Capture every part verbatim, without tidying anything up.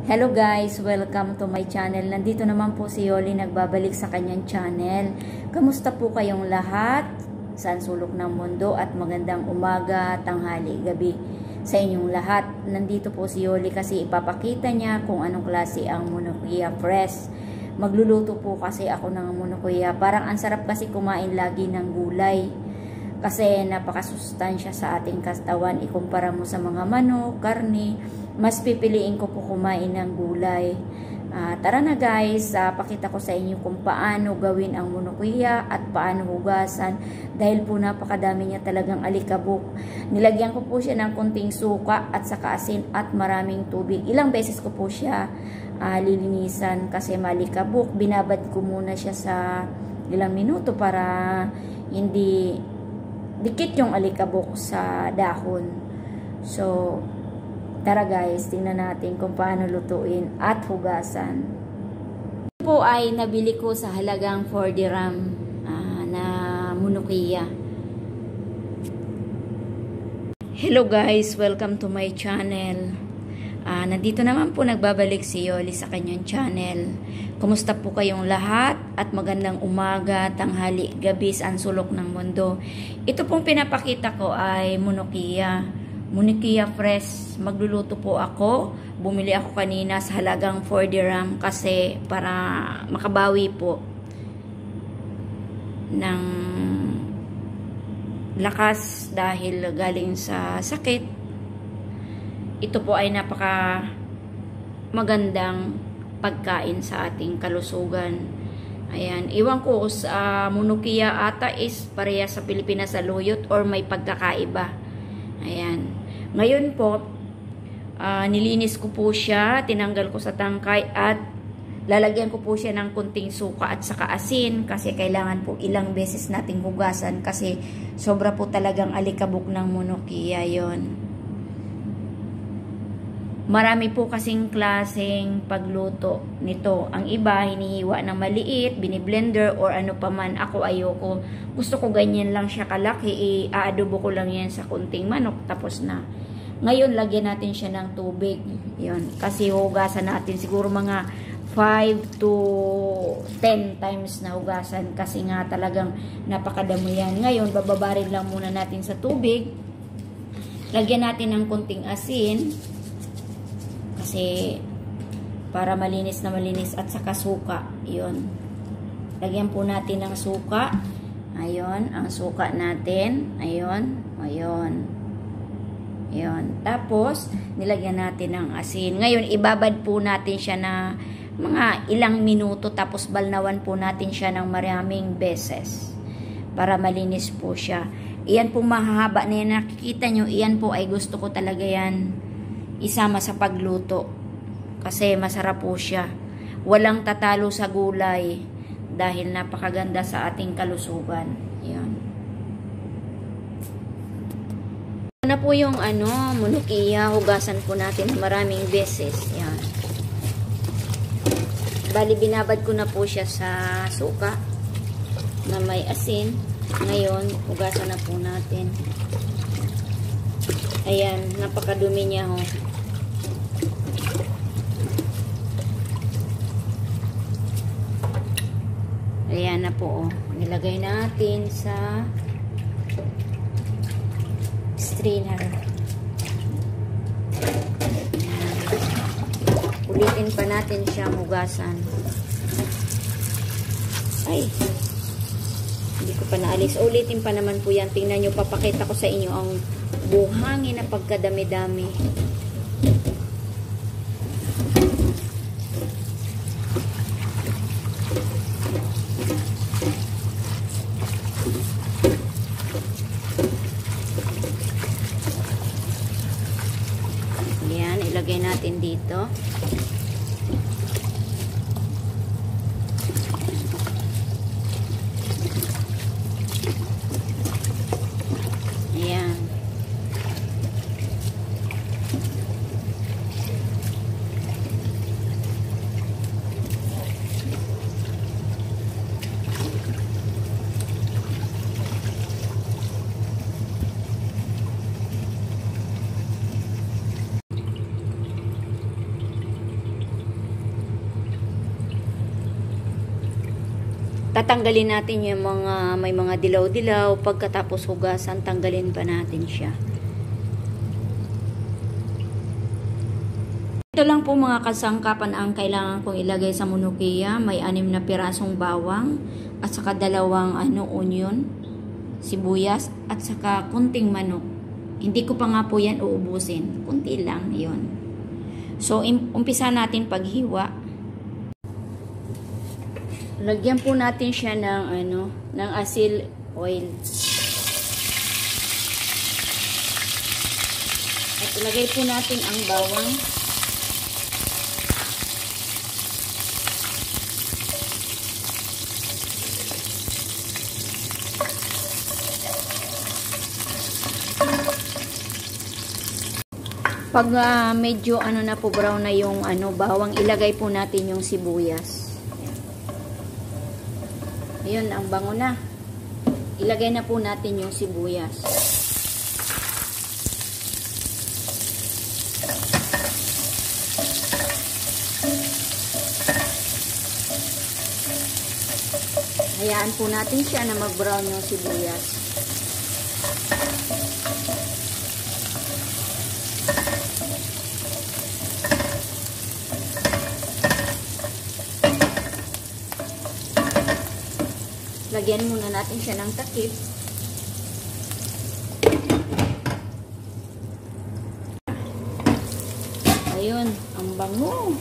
Hello guys! Welcome to my channel. Nandito naman po si Yoli nagbabalik sa kanyang channel. Kamusta po kayong lahat? Saan sulok ng mundo at magandang umaga, tanghali, gabi sa inyong lahat. Nandito po si Yoli kasi ipapakita niya kung anong klase ang molokhia fresh. Magluluto po kasi ako ng molokhia. Parang ang sarap kasi kumain lagi ng gulay. Kasi napakasustansya sa ating katawan. Ikumpara mo sa mga manok, karne, mas pipiliin ko po kumain ng gulay. Uh, tara na guys, uh, pakita ko sa inyo kung paano gawin ang molokhia at paano hugasan. Dahil po napakadami niya talagang alikabok. Nilagyan ko po siya ng kunting suka at saka asin at maraming tubig. Ilang beses ko po siya uh, lilinisan kasi malikabok. Binabad ko muna siya sa ilang minuto para hindi dikit yung alikabok sa dahon. So, tara guys, tingnan natin kung paano lutuin at hugasan. Ito po ay nabili ko sa halagang four dirham uh, na molokhia. Hello guys, welcome to my channel. Uh, nandito naman po nagbabalik si Yoli sa kanyang channel. Kumusta po kayong lahat at magandang umaga, tanghali, gabi sa sulok ng mundo. Ito pong pinapakita ko ay molokhia. Molokhia fresh. Magluluto po ako. Bumili ako kanina sa halagang four dirham kasi para makabawi po ng lakas dahil galing sa sakit. Ito po ay napaka magandang pagkain sa ating kalusugan. Ayan, iwan ko sa uh, molokhia ata is pareha sa Pilipinas sa luyot or may pagkakaiba. Ayan. Ngayon po, uh, nilinis ko po siya, tinanggal ko sa tangkay at lalagyan ko po siya ng kunting suka at saka asin kasi kailangan po ilang beses nating hugasan kasi sobra po talagang alikabok ng molokhia yon. Marami po kasing klaseng pagluto nito. Ang iba, hinihiwa ng maliit, biniblender, or ano pa man. Ako ayoko. Gusto ko ganyan lang siya kalaki. I-aadobo ko lang yan sa kunting manok. Tapos na. Ngayon, lagyan natin siya ng tubig. Yun. Kasi hugasan natin siguro mga five to ten times na hugasan. Kasi nga talagang napakadamo yan. Ngayon, bababarin lang muna natin sa tubig. Lagyan natin ng kunting asin. Kasi para malinis na malinis at saka suka. Yun. Lagyan po natin ng suka. Ayun, ang suka natin. Ayun, ayun. Ayun. Tapos, nilagyan natin ng asin. Ngayon, ibabad po natin siya na mga ilang minuto. Tapos, balnawan po natin siya ng maraming beses. Para malinis po siya. Iyan po mahahaba na yan. Nakikita nyo, iyan po ay gusto ko talaga yan isama sa pagluto kasi masarap po siya. Walang tatalo sa gulay dahil napakaganda sa ating kalusugan. Yan. Ito na po yung ano, molokhia. Hugasan po natin maraming beses. Yan. Bali, binabad ko na po siya sa suka na may asin. Ngayon, hugasan na po natin. Ayan, napakadumi niya ho. Ayan na po, oh. Nilagay natin sa strainer. Ulitin pa natin siyang hugasan. Ay, hindi ko pa naalis. Ulitin pa naman po yan. Tingnan nyo, papakita ko sa inyo ang buhangin na pagkadami-dami. Ayan, ilagay natin dito. Ayan. tatanggalin natin yung mga, may mga dilaw-dilaw. Pagkatapos hugasan, tanggalin pa natin siya. Ito lang po mga kasangkapan ang kailangan kong ilagay sa molokhia. May anim na pirasong bawang at saka dalawang ano, onion, sibuyas at saka kunting manok. Hindi ko pa nga po yan uubusin. Kunti lang, yon. So, umpisa natin paghiwa. Lagyan po natin siya ng ano, ng asil oil. At ilagay po natin ang bawang. Pag uh, medyo ano na po brown na yung ano bawang, ilagay po natin yung sibuyas. Ayun, ang bango na. Ilagay na po natin yung sibuyas. Hayaan po natin siya na mag-brown yung sibuyas. Lagyan muna natin siya ng takip. Ayun, ang bango.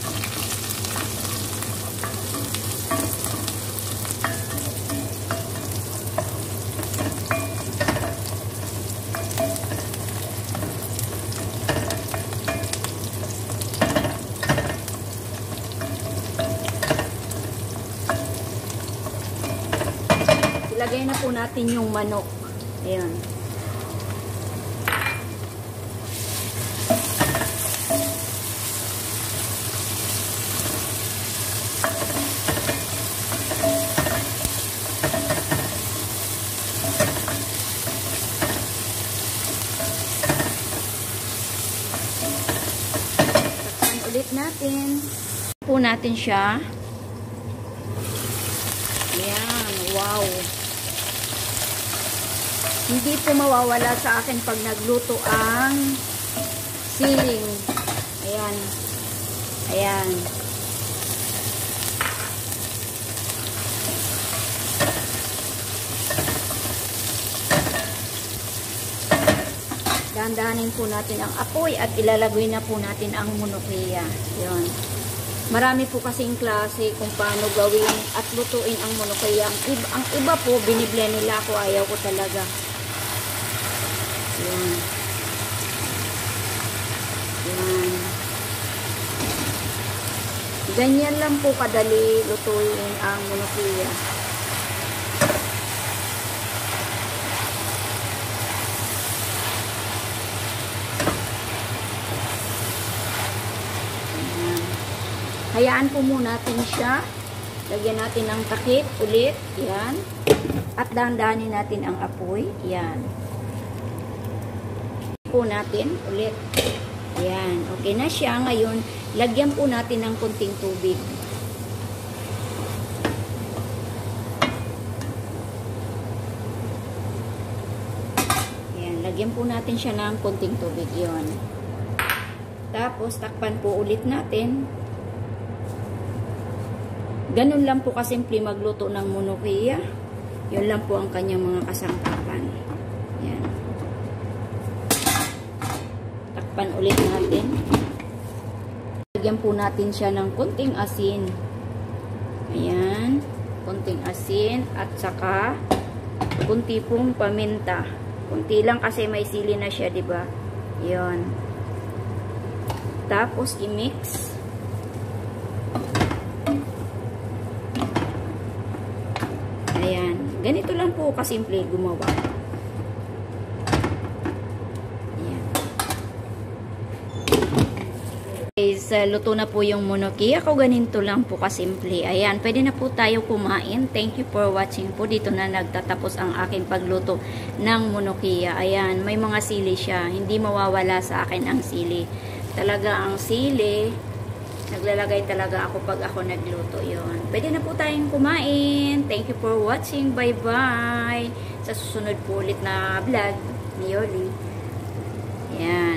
Ilagay na po natin yung manok. Ayan. Takpan ulit natin. Po natin siya. Ayan. Wow. Hindi po mawawala sa akin pag nagluto ang siling. Ayan. Ayan. Dahan-dahanin po natin ang apoy at ilalagay na po natin ang molokhia. Ayan. Marami po kasing klase kung paano gawin at lutuin ang molokhia. Ang iba, ang iba po, biniblend nila ako. Ayaw ko talaga. Yan. Yan. Ganyan lang po kadali lutuin ang molokhia. Yan. Hayaan po muna natin siya. Lagyan natin ng takip ulit. Yan. At dahan-dahanin natin ang apoy. Yan. Po natin ulit. Ayan. Okay na siya. Ngayon, lagyan po natin ng kunting tubig. Ayan. Lagyan po natin siya ng kunting tubig. Yun. Tapos, takpan po ulit natin. Ganun lang po kasimple magluto ng molokhia. Yun lang po ang kanyang mga kasangkapan. Ayan. Pan ulit natin. Lagyan po natin siya ng kunting asin. Ayan. Kunting asin at saka kunti pong paminta. Kunti lang kasi may sili na siya, di ba? 'Yon. Tapos i-mix. Ayan. Ganito lang po kasimple gumawa. Guys, uh, luto na po yung molokhia ko. Ganito lang po kasimple. Ayan, pwede na po tayo kumain. Thank you for watching po. Dito na nagtatapos ang aking pagluto ng molokhia. Ayan, may mga sili siya. Hindi mawawala sa akin ang sili. Talaga ang sili, Naglalagay talaga ako pag ako nagluto yon. Pwede na po tayong kumain. Thank you for watching. Bye-bye. Sa susunod po ulit na vlog ni Yoli. Yan.